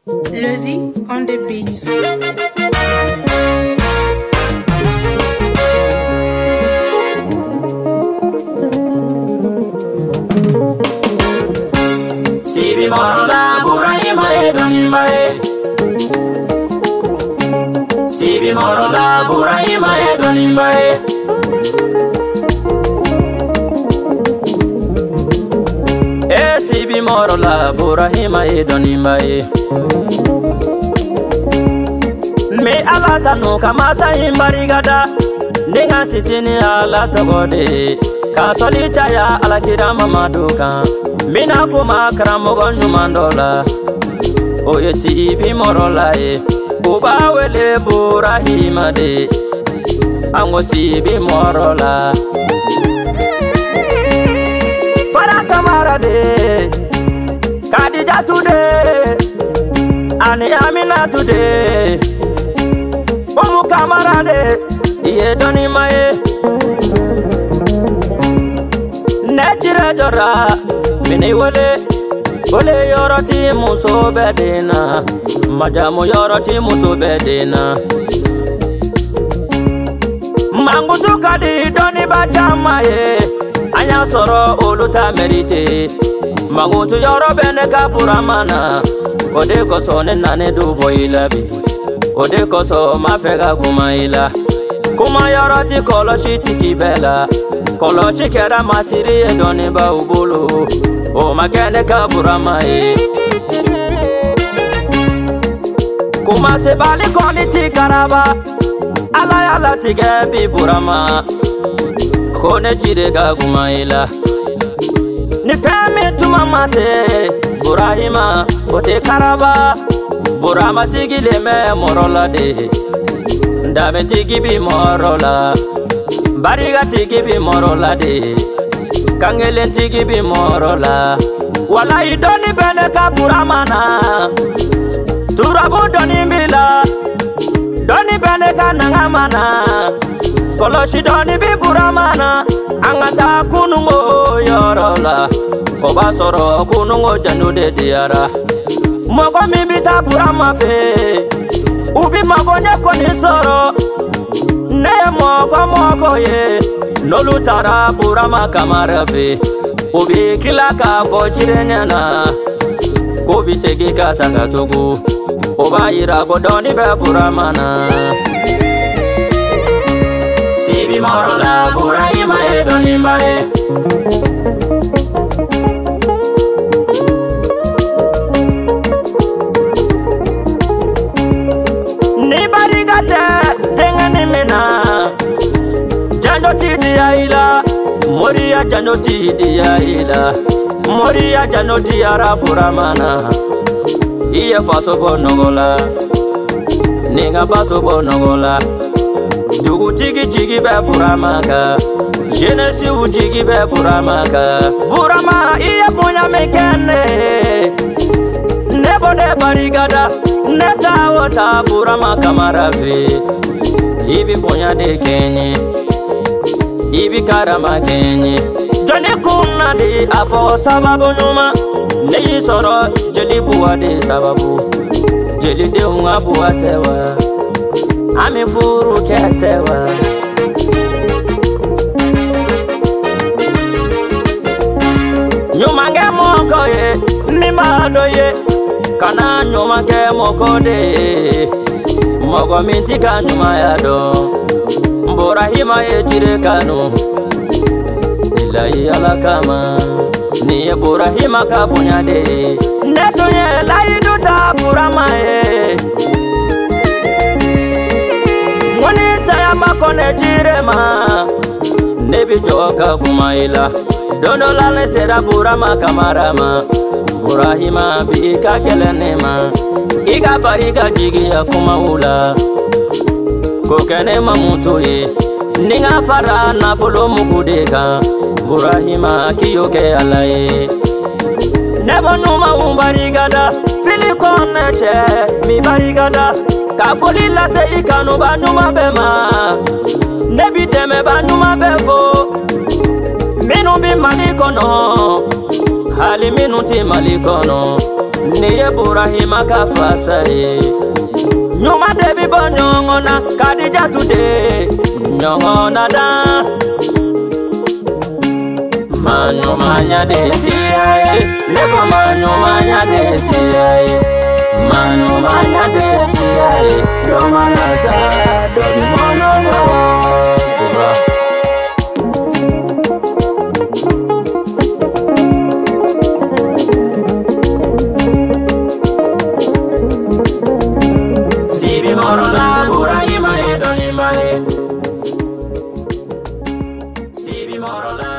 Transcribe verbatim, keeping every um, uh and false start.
Lozy on the beat. Sibi morla burahima e donima e. Sibi morla burahima e donima e. E sibi morla burahima e donima e. Me ala tanu kamasa imbarigada. Ninga sisini ala togode. Kasoli chaya ala kira mamaduka. Mina kuma karamogo nyumandola. Oye sibi morola e. Uba wele burahima de. Ango sibi morola. Fara kamara de. Kadija today. Ani amina today. Omu kamara de. Iye donima e. Nejire jora. Mini wole, wole yoroti muso bedena. Majamu yoroti muso bedena. Mangutu kadi doni bajama ye. Anya soro oluta merite. Mangutu yoro bene kapura mana. Ode koso nene dubo ilabi. Ode koso mafega kuma ila. Kuma yoroti koloshi tiki bela. Kolochi kera masiri e doni ba ubulu. O makene kabura mai. Kuma se bali koni ti karaba. Ala ala tige bi burama. Kone jire ga gumaila. Ni femi tuma mase. Burahima ote karaba. Burama sigile me morola de. Ndame tigi bi morola. Bariga tigi bi morola de. Kangelen tigi bi morola. Wala idoni bene kapura mana. Turabu doni bila. Doni bene kananga mana. Koloshi doni bi pura mana. Angata kunungo yorola. Obasoro kunungo janude diara. Mogo mibita pura mafe. Ubi mago nyeko nisoro. Ne moko moko ye. Nolu tara burama kamara fe. Ubi kila ka fojire nyana. Kobi segi kata katogu. Oba ira kodoni be burama na. Sibi morola burahima e donima e. Ni barigate tengani mena. Janoti dia ila, Moria janoti dia ila, Moria janoti ara buramana. Iya faso bonogola, ninga baso bonogola. Dugu tigi tigi be buramaka, jenesi u tigi be buramaka. Burama iya punya mekene, nebo de barigada, neta wota burama kamarafi. Ibi punya de kenye. Ibi karama kenye. Joni kuna di afo sababu numa. Neyi soro jeli buwa di sababu. Jeli de unga buwa tewa. Ami furu ketewa. Nyuma nge moko ye. Mima do ye. Kana nyuma nge moko de. Mogo mintika nyuma ya do. Burahima ye jire kanu. Ilahi ala kama. Niye burahima kabunya de. Neto ye lai duta burama ye. Mwani saya makone jire ma. Nebi joka kumaila. Dono lale sera burama kamarama. Burahima bi kagelenema. Iga bariga jigi ya kumaula. Kokene mamuto ye. Ninga fara na folo mukudeka. Burahima kiyoke alaye. Nebo numa umbarigada. Fili koneche mi barigada. Kafoli lase ikanu banuma bema. Nebi teme banuma befo. Minu bi malikono. Hali minu ti malikono. Niye Burahima kafasa ye Nyoma debi bo nyongona Kadija today Nyongona da Manyoma nya desi ye Neko manyoma nya desi ye Manyoma nya desi ye Doma nasa Dobi monongo Bura Morola Burahima e doni mae Sibi Morola